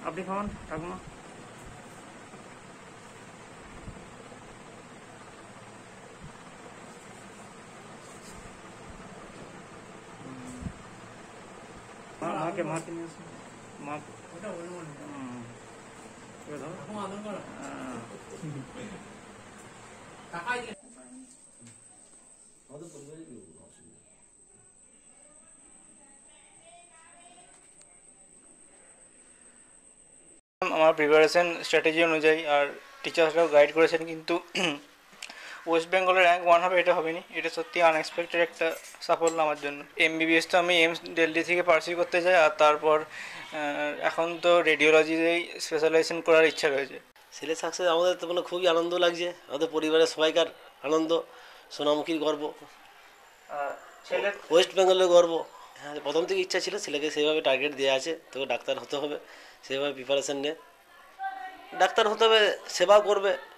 আপনি খাওয়ান ঠাকুমা। মাকে মাকে নিয়ে আসুন মা। আমার প্রিপারেশন স্ট্র্যাটেজি অনুযায়ী আর টিচার্সরাও গাইড করেছেন, কিন্তু ওয়েস্ট বেঙ্গলের র্যাঙ্ক 1 হবে এটা হবেনি। এটা সত্যি আনএক্সপেক্টেড একটা সাফল্য আমার জন্য। এমবিবিএস তো আমি এইমস দিল্লি থেকে পার্সিউ করতে যাই, আর তারপর এখন তো রেডিওলজিতেই স্পেশালাইজেশন করার ইচ্ছা রয়েছে। ছেলে সাকসেস আমাদের তো মানে খুবই আনন্দ লাগছে, আমাদের পরিবারের সবাইকার আনন্দ, সোনামুখীর গর্ব, ছেলে ওয়েস্ট বেঙ্গলের গর্ব। হ্যাঁ, প্রথম থেকে ইচ্ছা ছিল, ছেলেকে সেইভাবে টার্গেট দেওয়া আছে, তোকে ডাক্তার হতে হবে, সেইভাবে প্রিপারেশান নিয়ে ডাক্তার হতে হবে, সেবা করবে।